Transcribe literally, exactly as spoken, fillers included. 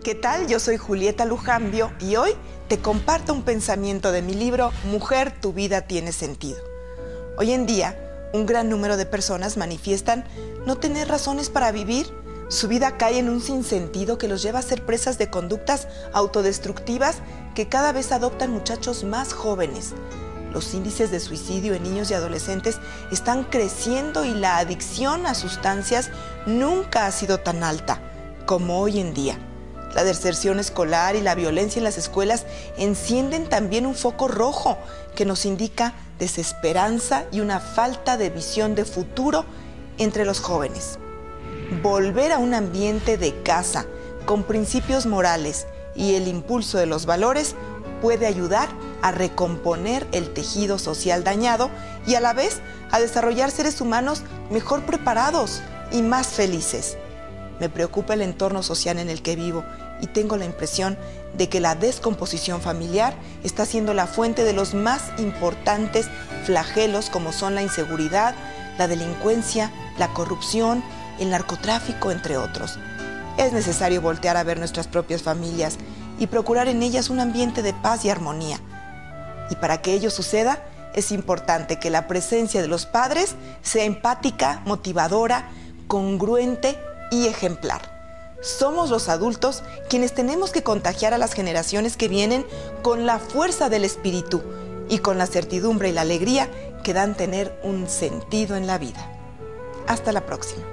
¿Qué tal? Yo soy Julieta Lujambio y hoy te comparto un pensamiento de mi libro Mujer, tu vida tiene sentido. Hoy en día, un gran número de personas manifiestan no tener razones para vivir. Su vida cae en un sinsentido que los lleva a ser presas de conductas autodestructivas que cada vez adoptan muchachos más jóvenes. Los índices de suicidio en niños y adolescentes están creciendo y la adicción a sustancias nunca ha sido tan alta como hoy en día. La deserción escolar y la violencia en las escuelas encienden también un foco rojo que nos indica desesperanza y una falta de visión de futuro entre los jóvenes. Volver a un ambiente de casa con principios morales y el impulso de los valores puede ayudar a recomponer el tejido social dañado y a la vez a desarrollar seres humanos mejor preparados y más felices. Me preocupa el entorno social en el que vivo y tengo la impresión de que la descomposición familiar está siendo la fuente de los más importantes flagelos como son la inseguridad, la delincuencia, la corrupción, el narcotráfico, entre otros. Es necesario voltear a ver nuestras propias familias y procurar en ellas un ambiente de paz y armonía. Y para que ello suceda, es importante que la presencia de los padres sea empática, motivadora, congruente y ejemplar. Somos los adultos quienes tenemos que contagiar a las generaciones que vienen con la fuerza del espíritu y con la certidumbre y la alegría que dan tener un sentido en la vida. Hasta la próxima.